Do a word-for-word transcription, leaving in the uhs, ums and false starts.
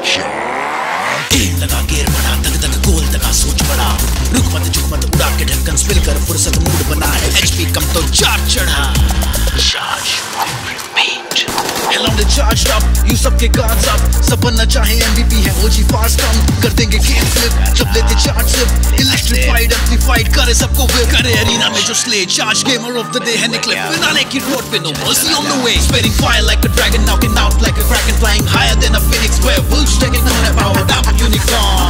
game लगा गेर बना तक तक गोल तका सोच बड़ा रुक मत झुक मत उड़ा के ढक्कन स्पिल कर फुर्सत मूड बना है एचपी कम तो चार्ज चढ़ा charge repeat Hell on the charged up, you सबके guards up सब बनना चाहे एमवीपी है ओजी फास्ट कम कर देंगे गेम फ्लिप जब लेते चार्ज सिप इलेक्ट्रिफाइड एम्प्लीफाइड करे सबको whip करे अरीना में जो slay charge gamer of the day है निकले फिनाले की रोड पे no mercy on the way spitting fire like a dragon knocking out like a kraken flying higher than a phoenix werewolves taking on a powered up unicorn